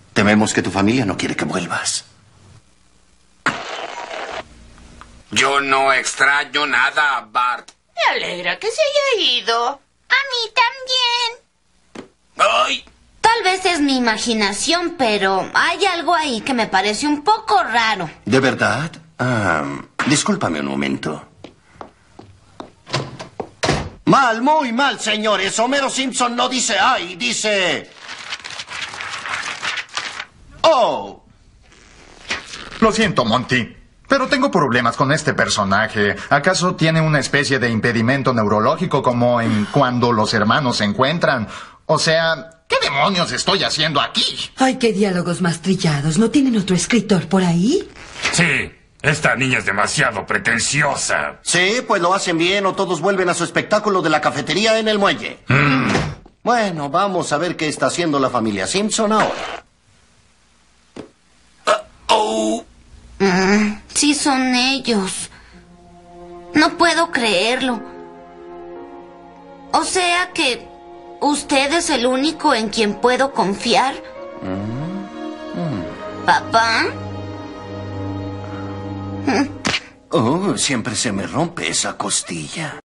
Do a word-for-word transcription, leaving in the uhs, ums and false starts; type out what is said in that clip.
Tememos que tu familia no quiere que vuelvas. Yo no extraño nada, Bart. Me alegra que se haya ido. A mí también. ¡Ay! Tal vez es mi imaginación, pero hay algo ahí que me parece un poco raro. ¿De verdad? Ah, discúlpame un momento. Mal, muy mal, señores. Homero Simpson no dice ay, dice... Oh. Lo siento, Monty, pero tengo problemas con este personaje. ¿Acaso tiene una especie de impedimento neurológico como en Cuando los hermanos se encuentran? O sea, ¿qué demonios estoy haciendo aquí? Ay, qué diálogos más trillados. ¿No tienen otro escritor por ahí? Sí, esta niña es demasiado pretenciosa. Sí, pues lo hacen bien o todos vuelven a su espectáculo de la cafetería en el muelle. Mm. Bueno, vamos a ver qué está haciendo la familia Simpson ahora. Oh. Mm, sí son ellos. No puedo creerlo. O sea que usted es el único en quien puedo confiar. Mm. Mm. ¿Papá? Oh, siempre se me rompe esa costilla.